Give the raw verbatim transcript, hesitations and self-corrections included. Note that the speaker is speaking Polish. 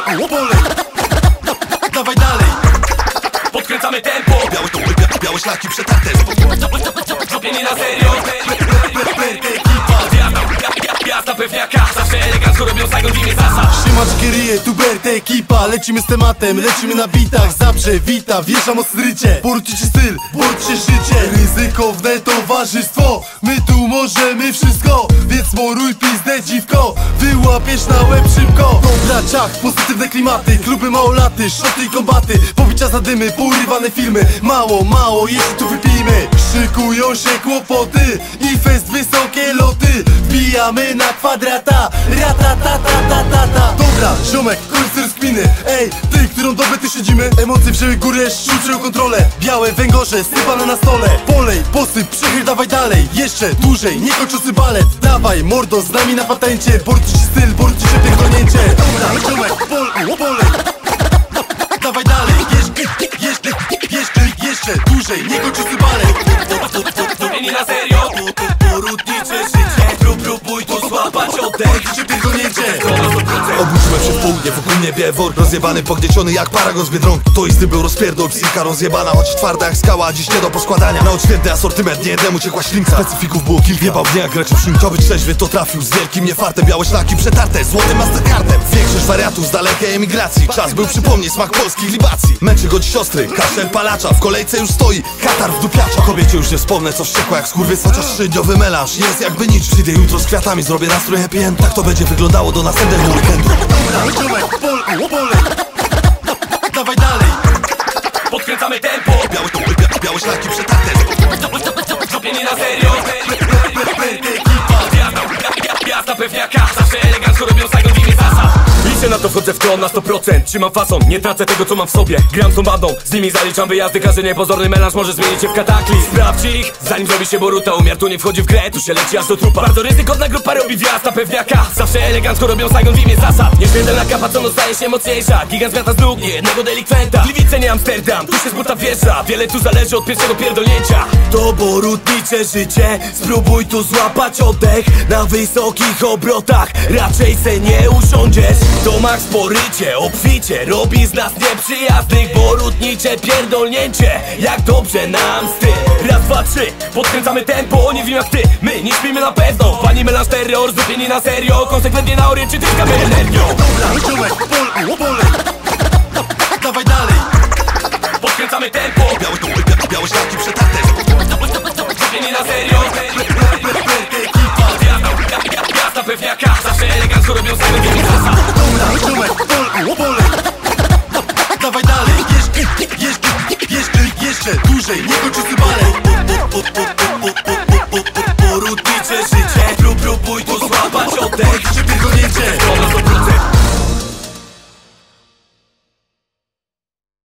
bol, bolej. Dawaj dalej. Podkręcamy tempo. Białe, białe, białe szlaki przetarte. Zrobieni na serio. Gwiazda pewniaka, zawsze elegancko robią Saigon w imię zasad. Szymaczki ryje, tu Bert, ekipa. Lecimy z tematem, lecimy na bitach. Zabrze, wita, wjeżdża mocny rycie. Porcicie styl, porcie życie. Ryzykowne towarzystwo. My tu możemy wszystko, więc moruj pizdę dziwko. Wyłapiesz na łeb szybko. Dobra, ciach, pozytywne klimaty. Kluby małolaty, szoty i kombaty. Pobicia za dymy, pourywane filmy. Mało, mało, jeśli tu wypijmy. Szykują się kłopoty i fest wysokie loty. Wbijamy na kwadrata, rata ta ta ta ta ta. Dobra, ziomek, końcu rozkminy. Ej, ty, którą dobę tu siedzimy. Emocje wzięły górę, szczuczył kontrolę. Białe węgorze, sypane na stole. Polej, posyp, przychyl, dawaj dalej. Jeszcze dłużej, niekończący balet. Dawaj, mordo, z nami na patencie. Borcicie styl, borcicie pierdolnięcie. Dobra, ziomek, pol, polej. Dawaj dalej, jeszcze, jeszcze, jeszcze, jeszcze dłużej, niekończący balet. Zrobieni na serio. Porutnicze życie. Próbuj tu złapać oddech. Obudziłem się w południe, wokół niebie wor rozjebany, pognieciony jak paragon z Biedronki. To istny był rozpierdol, psychika rozjebana, choć twarda jak skała, a dziś nie do poskładania. Na odświętny asortyment, nie jednemu ciekła ślinka. Specyfików było kilka, jebał mnie jak reczy szynka. To być trzeźwy, to trafił z wielkim niefartem. Białe szlaki przetarte, złotym mastercardem. Większość wariatów z dalekiej emigracji. Czas był przypomnieć smak polskich libacji. Męczy go dziś siostry, kaszel palacza. W kolejce już stoi, katar w dupiacza. Kobiecie już nie wspomnę, co wściekła jak skurwys. Chociaż trzydniowy melanż jest jakby nic. Przyjdę jutro z kwiatami, zrobię nastrój happy end. Tak to będzie wyglądało do następnego weekendu. Dobra, ziomek, pol, polej. Dawaj dalej. Podkręcamy tempo. Białe, białe, białe szlaki przetarte. Zrobieni na serio. Gwiazda pewniaka, zawsze elegancko robią Saigon w imię zasad. Liczę na to, wchodzę w to na sto procent. Trzymam fason, nie tracę tego co mam w sobie. Gram z tą bandą, z nimi zaliczam wyjazdy. Każdy niepozorny melanż może zmienić się w kataklizm. Sprawdź ich, zanim zrobi się boruta. Umiar tu nie wchodzi w grę, tu się leci aż do trupa. Bardzo ryzykowna grupa robi wjazd na pewniaka. Zawsze elegancko robią Saigon w imię zasad. Nieśmiertelna kapa, co no staje się mocniejsza. Gigant zmiata z nóg, nie jednego delikwenta. Gliwice, nie Amsterdam, tu się z buta wjeżdża. Wiele tu zależy od pierwszego pierdolnięcia. To borutnicze życie, spróbuj tu złapać oddech. Na wysokich obrotach, raczej se nie usiądziesz. To max porycie, obficie, robi z nas nieprzyjaznych. Borutnicze pierdolnięcie, jak dobrze nam styl. Raz, dwa, trzy, podkręcamy tempo. Nie wiem jak ty, my nie śpimy na pewno. Pani melanż terror, zdupieni na serio. Konsekwentnie na oryczy, tyskamy energią. Dobra, ziomek, pol, polej. Dawaj dalej. Podkręcamy tempo. Białe, białe, białe szlaki przetarte. Zrobieni na serio. Gwiazda pewniaka, zawsze elegancko robią Saigon w imię zasad. Dobra, ziomek, pol, polej. Dawaj dalej. Jeszcze, jeszcze, jeszcze, jeszcze dłużej, niekończący balet. Porutnicze